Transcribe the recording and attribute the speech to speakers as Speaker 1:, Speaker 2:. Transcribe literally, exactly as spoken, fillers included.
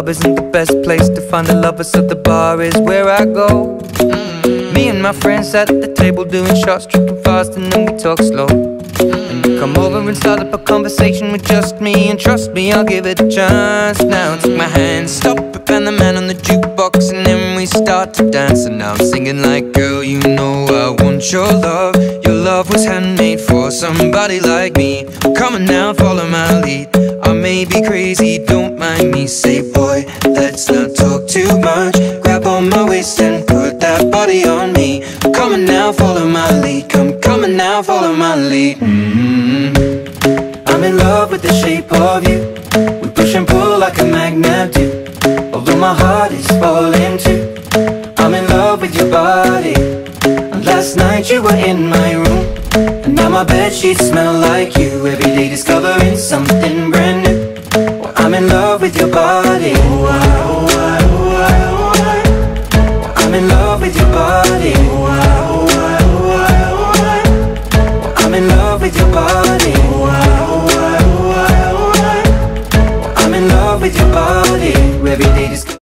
Speaker 1: club isn't the best place to find a lover, so the bar is where I go. mm. Me and my friends at the table doing shots, tripping fast, and then we talk slow. And you come over and start up a conversation with just me, and trust me, I'll give it a chance. Now take my hand, stop it, and the man on the jukebox, and then we start to dance. And now I'm singing like, girl, you know I want your love. Your love was handmade for somebody like me. Come on now, follow my lead. I may be crazy, don't mind me. Say, boy, let's not talk too much. Grab on my waist and put that body on me. Come on now, follow my lead. Come, come on now, follow my lead. mm-hmm. I'm in love with the shape of you. We push and pull like a magnet do. Although my heart is falling too, I'm in love with your body. And last night you were in my room, and now my bedsheets smell like you. Every day discovering something brand new. Well, I'm in love with your body. Oh,